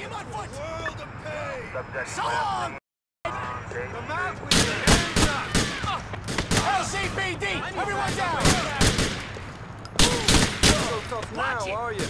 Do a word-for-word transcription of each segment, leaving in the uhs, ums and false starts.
him on foot! World of pain! Subject So long! Come out with your hands up! L C P D! Everyone down! Not so tough Watch now, it. are you?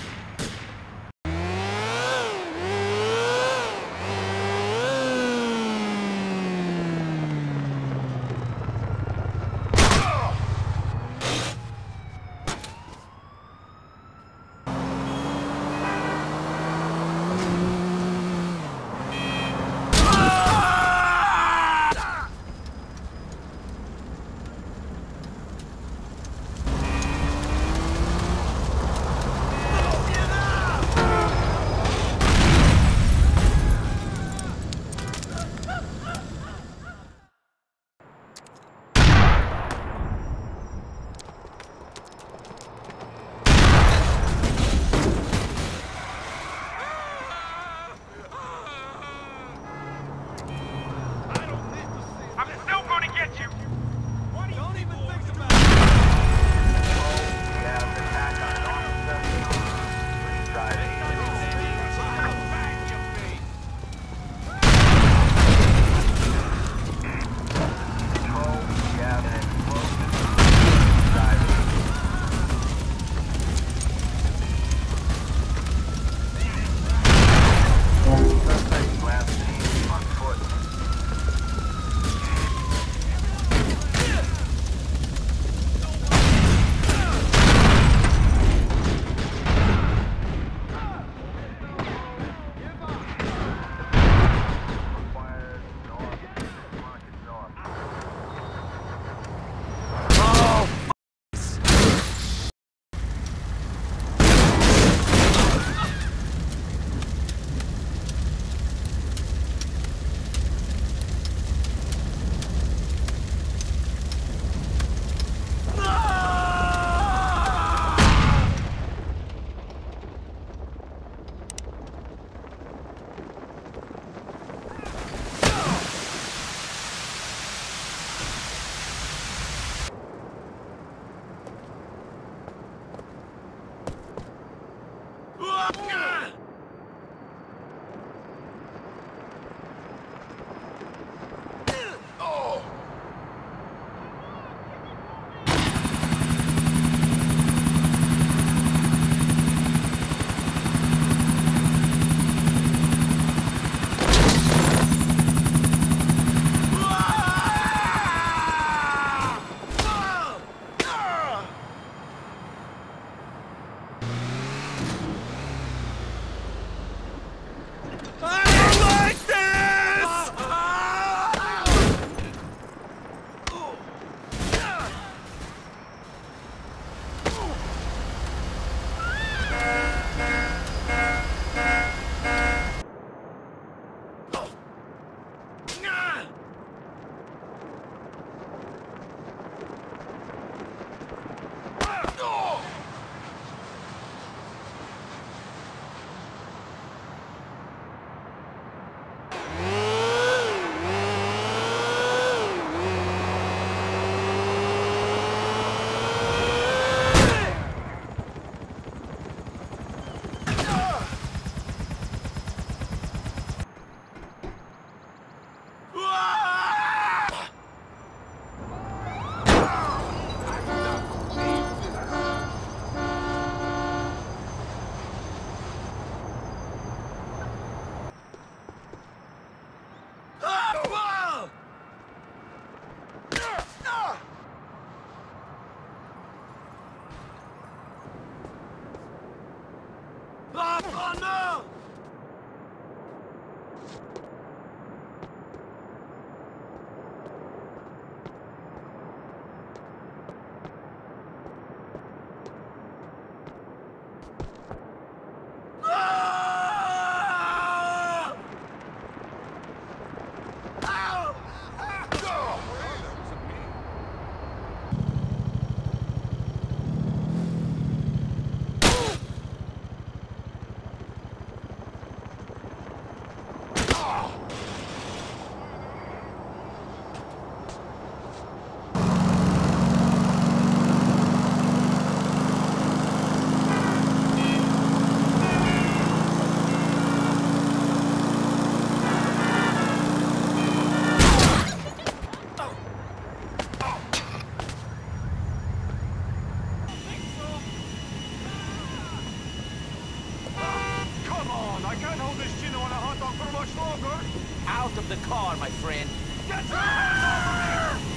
friend. Get your hands over me!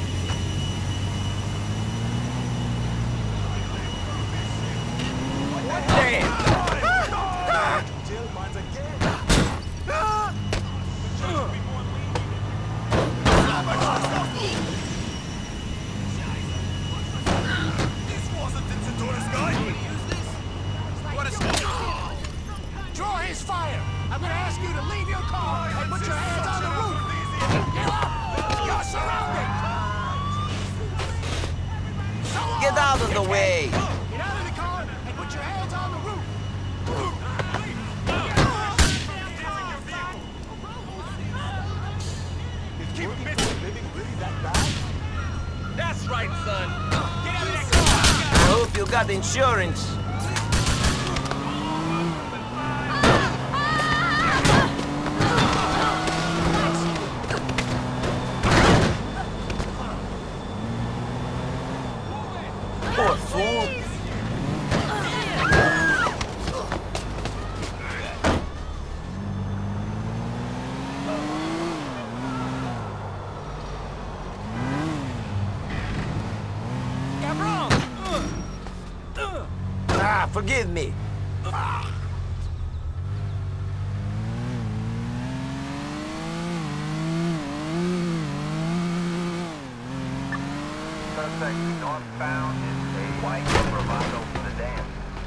Damn! Jill mines again. This wasn't Incentor's guy! What a stop! Draw his fire. I'm gonna ask you to leave your car and put your hands on the roof. Give up! You're surrounded! So long. Get out of the way! Get out of the car and put your hands on the roof. Keep missing! Living really that bad? That's right, son! Get out of that car! I hope you got insurance. Poor fool. Ah, forgive me. Suspect northbound is a white Bravado sedan.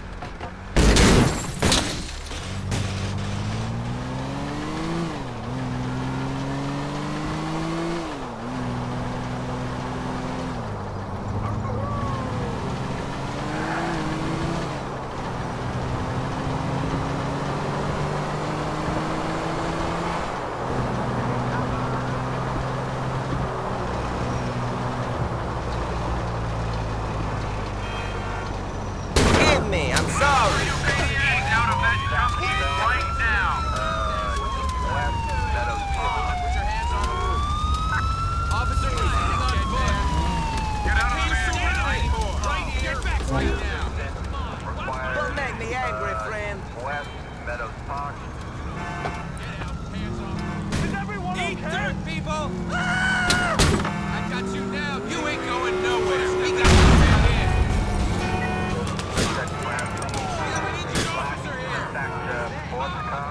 Forgive me, I'm sorry. Out of that truck right now. West Meadows Park. Put your hands on the roof. Officer, anything on foot? Get out of the Can't van surrender anymore. Right here. Get back right now. Required Don't make me angry, friend. West Meadows Park. Hands off. Is everyone Eat okay? dirt, people! I got you now. You ain't going nowhere. We got you down here. Suspect last We have an injured officer here. Sector fourth car.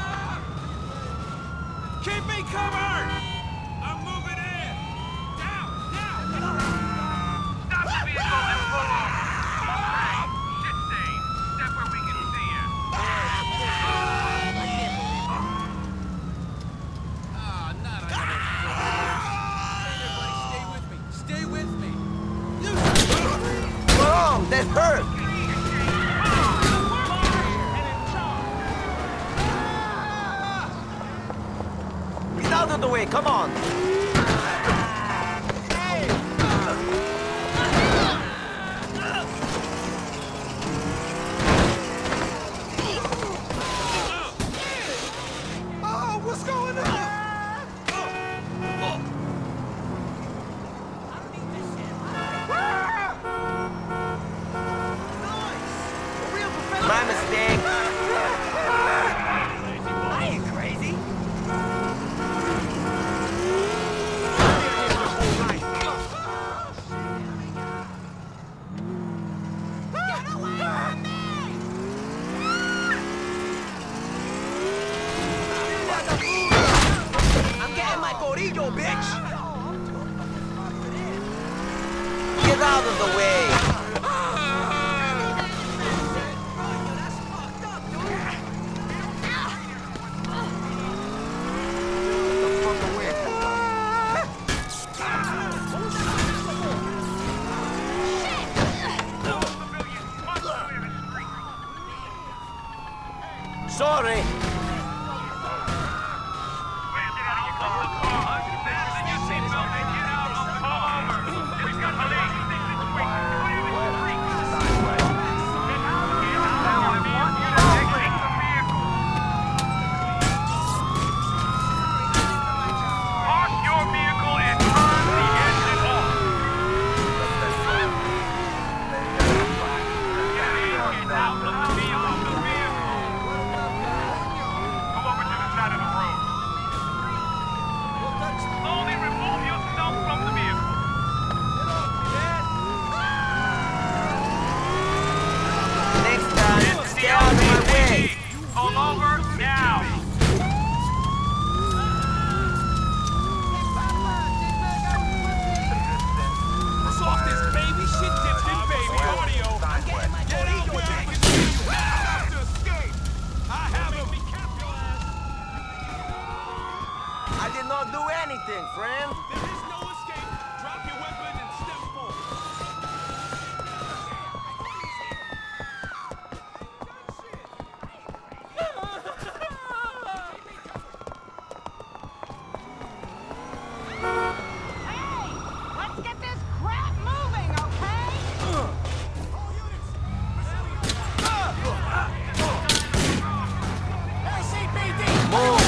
Keep me covered! I'm moving in. Down, down. Stop the vehicle and pull off. Hey, shit stain. Step where we can see you. Ah, not another. Everybody stay with me. Stay with me. You Wrong, that hurt. Get out of the way, come on. Oh, what's going on? My mistake. I ain't crazy. I'm getting my corillo, bitch. Get out of the way. Sorry. We've got police. did not do anything, friend. There is no escape. Drop your weapon and step forward. Hey, let's get this crap moving, okay? L C P D! Move.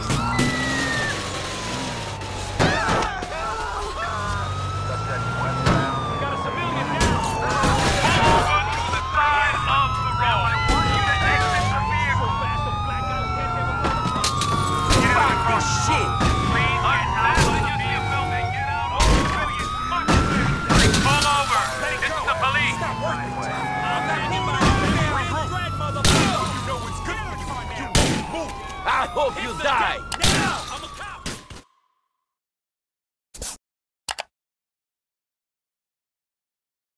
Got a civilian down! Over to the side of the road. I want you to exit the vehicle. Fast, the blackout can't never go. Get out Fuck of this shit. Please get out of the vehicle and get out of the civilian. Fuck this. Pull over. This is the police. I'm not moving on the damn drag, motherfucker! You know it's good when you move. I hope you die.